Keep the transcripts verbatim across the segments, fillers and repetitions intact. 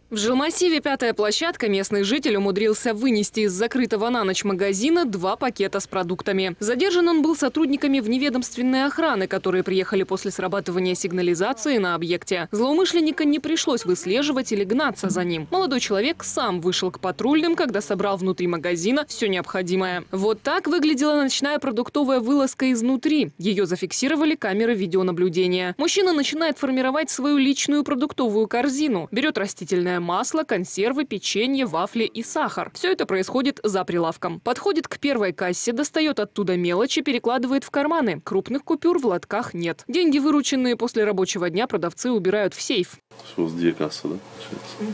В жилмассиве «Пятая площадка» местный житель умудрился вынести из закрытого на ночь магазина два пакета с продуктами. Задержан он был сотрудниками вневедомственной охраны, которые приехали после срабатывания сигнализации на объекте. Злоумышленника не пришлось выслеживать или гнаться за ним. Молодой человек сам вышел к патрульным, когда собрал внутри магазина все необходимое. Вот так выглядела ночная продуктовая вылазка изнутри. Ее зафиксировали камеры видеонаблюдения. Мужчина начинает формировать свою личную продуктовую корзину. Берет растительное масло, консервы, печенье, вафли и сахар. Все это происходит за прилавком. Подходит к первой кассе, достает оттуда мелочи, перекладывает в карманы. Крупных купюр в лотках нет. Деньги, вырученные после рабочего дня, продавцы убирают в сейф. У вас две кассы, да? Угу.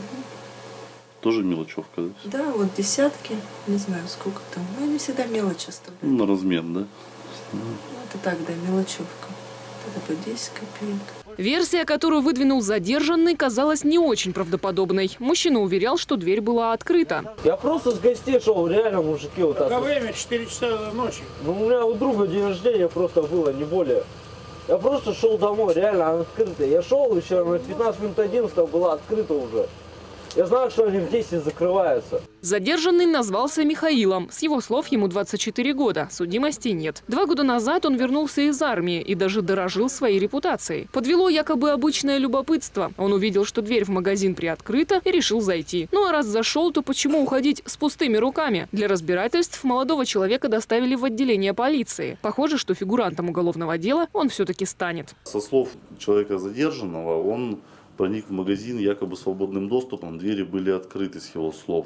Тоже мелочевка, да? Да, вот десятки, не знаю сколько там. Но они всегда мелочи оставляют. Ну, на размер, да? Ну, это так, да, мелочевка. Это по десять копеек. Версия, которую выдвинул задержанный, казалась не очень правдоподобной. Мужчина уверял, что дверь была открыта. Я просто с гостей шел, реально, мужики. Вот так. Какое время? четыре часа ночи. Ну, у меня у друга день рождения просто было, не более. Я просто шел домой, реально, она открытая. Я шел еще на пятнадцать минут одиннадцатого была открыта уже. Я знаю, что они в десять закрываются. Задержанный назвался Михаилом. С его слов, ему двадцать четыре года. Судимости нет. Два года назад он вернулся из армии и даже дорожил своей репутацией. Подвело якобы обычное любопытство. Он увидел, что дверь в магазин приоткрыта, и решил зайти. Ну а раз зашел, то почему уходить с пустыми руками? Для разбирательств молодого человека доставили в отделение полиции. Похоже, что фигурантом уголовного дела он все-таки станет. Со слов человека задержанного, он проник в магазин якобы свободным доступом, двери были открыты с его слов.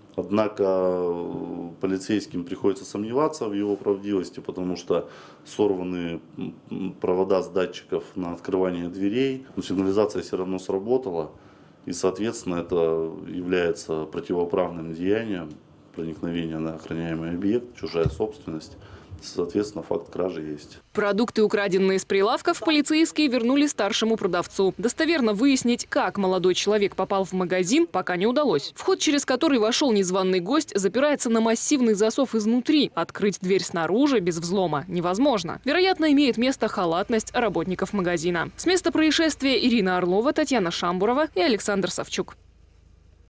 Однако полицейским приходится сомневаться в его правдивости, потому что сорваны провода с датчиков на открывание дверей. Но сигнализация все равно сработала, и, соответственно, это является противоправным деянием, проникновения на охраняемый объект, чужая собственность. Соответственно, факт кражи есть. Продукты, украденные с прилавков, полицейские вернули старшему продавцу. Достоверно выяснить, как молодой человек попал в магазин, пока не удалось. Вход, через который вошел незваный гость, запирается на массивный засов изнутри. Открыть дверь снаружи без взлома невозможно. Вероятно, имеет место халатность работников магазина. С места происшествия Ирина Орлова, Татьяна Шамбурова и Александр Савчук.